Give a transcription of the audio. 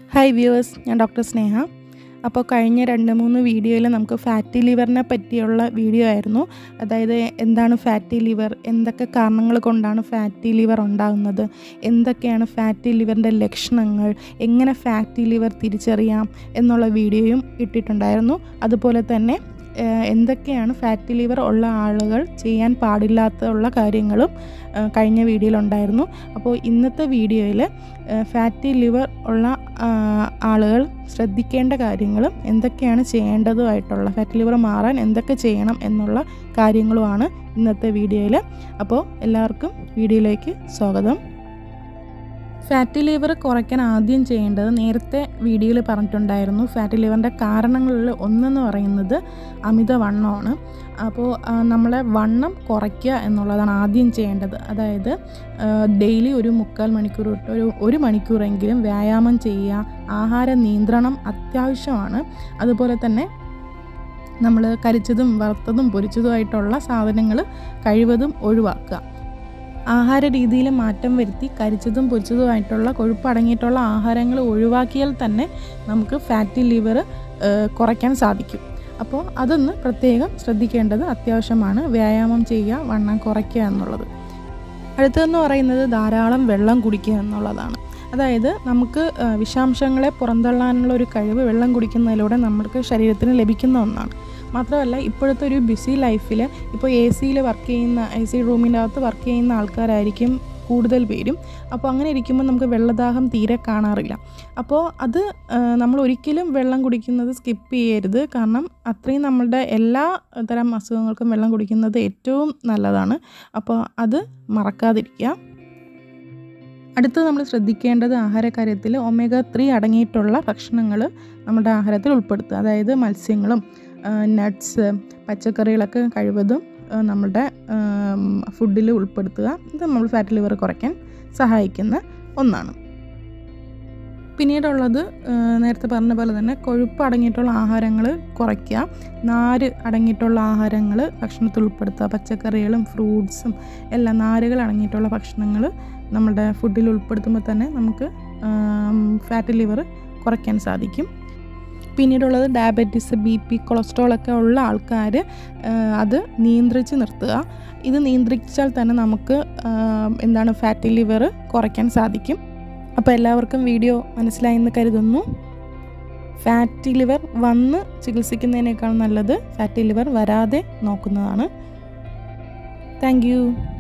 Hi viewers, ഞാൻ doctor Sneha. അപ്പോൾ കഴിഞ്ഞ 2-3 വീഡിയോയിൽ നമുക്ക് ഫാറ്റി ലിവറിനെ പറ്റിയുള്ള വീഡിയോ ആയിരുന്നു. അതായത് എന്താണ് ഫാറ്റി ലിവർ, എന്തൊക്കെ കാരണങ്ങൾ കൊണ്ടാണ് ഫാറ്റി ലിവർ ഉണ്ടാകുന്നത്, എന്തൊക്കെയാണ് ഫാറ്റി ലിവറിൻ്റെ ലക്ഷണങ്ങൾ, എങ്ങനെ ഫാറ്റി ലിവർ തിരിച്ചറിയാം എന്നുള്ള വീഡിയോയും ഇട്ടിട്ടുണ്ടായിരുന്നു. അതുപോലെ തന്നെ എന്തൊക്കെയാണ് ഫാറ്റി ലിവർ ഉള്ള ആളുകൾ ചെയ്യാൻ പാടില്ലാത്തുള്ള കാര്യങ്ങളും കഴിഞ്ഞ വീഡിയോയിലുണ്ടായിരുന്നു. അപ്പോൾ ഇന്നത്തെ വീഡിയോയിൽ ഫാറ്റി ലിവർ ഉള്ള ആളുകൾ ശ്രദ്ധിക്കേണ്ട കാര്യങ്ങളും എന്തൊക്കെയാണ് ചെയ്യേണ്ടതുമായിട്ടുള്ള, ഫാറ്റി ലിവർ മാറാൻ എന്തൊക്കെ ചെയ്യണം എന്നുള്ള കാര്യങ്ങളുമാണ് ഇന്നത്തെ വീഡിയോയിൽ. അപ്പോൾ എല്ലാവർക്കും വീഡിയോയിലേക്ക് സ്വാഗതം. ഫാറ്റി ലിവർ കുറയ്ക്കാൻ ആദ്യം ചെയ്യേണ്ടത്, നേരത്തെ വീഡിയോയിൽ പറഞ്ഞിട്ടുണ്ടായിരുന്നു, ഫാറ്റി ലിവറിൻ്റെ കാരണങ്ങളിൽ ഒന്നെന്ന് പറയുന്നത് അമിതവണ്ണമാണ്. അപ്പോൾ നമ്മളെ വണ്ണം കുറയ്ക്കുക എന്നുള്ളതാണ് ആദ്യം ചെയ്യേണ്ടത്. അതായത് ഡെയിലി ഒരു 3/4 മണിക്കൂർ തൊട്ട് ഒരു മണിക്കൂറെങ്കിലും വ്യായാമം ചെയ്യുക. ആഹാര നിയന്ത്രണം അത്യാവശ്യമാണ്. അതുപോലെ തന്നെ നമ്മൾ കരിച്ചതും വറുത്തതും പൊരിച്ചതുമായിട്ടുള്ള സാധനങ്ങൾ കഴിവതും ഒഴിവാക്കുക. ആഹാര രീതിയിൽ മാറ്റം വരുത്തി കരിച്ചതും പൊരിച്ചതുമായിട്ടുള്ള കൊഴുപ്പടങ്ങിയിട്ടുള്ള ആഹാരങ്ങൾ ഒഴിവാക്കിയാൽ തന്നെ നമുക്ക് ഫാറ്റി ലിവർ കുറയ്ക്കാൻ സാധിക്കും. അപ്പോൾ അതൊന്ന് പ്രത്യേകം ശ്രദ്ധിക്കേണ്ടത് അത്യാവശ്യമാണ്. വ്യായാമം ചെയ്യുക, വണ്ണം കുറയ്ക്കുക എന്നുള്ളത്. അടുത്തതെന്ന് പറയുന്നത് ധാരാളം വെള്ളം കുടിക്കുക എന്നുള്ളതാണ്. അതായത് നമുക്ക് വിഷാംശങ്ങളെ പുറന്തള്ളാനുള്ള ഒരു കഴിവ് വെള്ളം കുടിക്കുന്നതിലൂടെ നമുക്ക് ശരീരത്തിന് ലഭിക്കുന്ന ഒന്നാണ്. മാത്രമല്ല, ഇപ്പോഴത്തെ ഒരു ബിസി ലൈഫിൽ ഇപ്പോൾ എ സി റൂമിൻ്റെ അകത്ത് വർക്ക് ചെയ്യുന്ന ആൾക്കാരായിരിക്കും കൂടുതൽ പേരും. അപ്പോൾ അങ്ങനെ ഇരിക്കുമ്പോൾ നമുക്ക് വെള്ളദാഹം തീരെ കാണാറില്ല. അപ്പോൾ അത് നമ്മൾ ഒരിക്കലും വെള്ളം കുടിക്കുന്നത് സ്കിപ്പ് ചെയ്യരുത്. കാരണം അത്രയും നമ്മളുടെ എല്ലാ തരം അസുഖങ്ങൾക്കും വെള്ളം കുടിക്കുന്നത് ഏറ്റവും നല്ലതാണ്. അപ്പോൾ അത് മറക്കാതിരിക്കുക. അടുത്തത് നമ്മൾ ശ്രദ്ധിക്കേണ്ടത് ആഹാരകാര്യത്തിൽ omega-3 അടങ്ങിയിട്ടുള്ള ഭക്ഷണങ്ങൾ നമ്മുടെ ആഹാരത്തിൽ ഉൾപ്പെടുത്തുക. അതായത് മത്സ്യങ്ങളും നട്ട്സ്, പച്ചക്കറികളൊക്കെ കഴിവതും നമ്മുടെ ഫുഡിൽ ഉൾപ്പെടുത്തുക. ഇത് നമ്മൾ ഫാറ്റി ലിവർ കുറയ്ക്കാൻ സഹായിക്കുന്ന ഒന്നാണ്. പിന്നീടുള്ളത് നേരത്തെ പറഞ്ഞ പോലെ തന്നെ കൊഴുപ്പ് അടങ്ങിയിട്ടുള്ള ആഹാരങ്ങൾ കുറയ്ക്കുക. നാര് അടങ്ങിയിട്ടുള്ള ആഹാരങ്ങൾ ഭക്ഷണത്തിൽ ഉൾപ്പെടുത്തുക. പച്ചക്കറികളും ഫ്രൂട്ട്സും എല്ലാം നാരുകൾ അടങ്ങിയിട്ടുള്ള ഭക്ഷണങ്ങൾ നമ്മുടെ ഫുഡിൽ ഉൾപ്പെടുത്തുമ്പോൾ തന്നെ നമുക്ക് ഫാറ്റി ലിവർ കുറയ്ക്കാൻ സാധിക്കും. പിന്നീടുള്ളത് ഡയബറ്റീസ്, BP, കൊളസ്ട്രോളൊക്കെ ഉള്ള ആൾക്കാർ അത് നിയന്ത്രിച്ച് നിർത്തുക. ഇത് നിയന്ത്രിച്ചാൽ തന്നെ നമുക്ക് ഫാറ്റി ലിവർ കുറയ്ക്കാൻ സാധിക്കും. അപ്പോൾ എല്ലാവർക്കും വീഡിയോ മനസ്സിലായെന്ന് കരുതുന്നു. ഫാറ്റി ലിവർ വന്ന് ചികിത്സിക്കുന്നതിനേക്കാൾ നല്ലത് ഫാറ്റി ലിവർ വരാതെ നോക്കുന്നതാണ്. Thank U.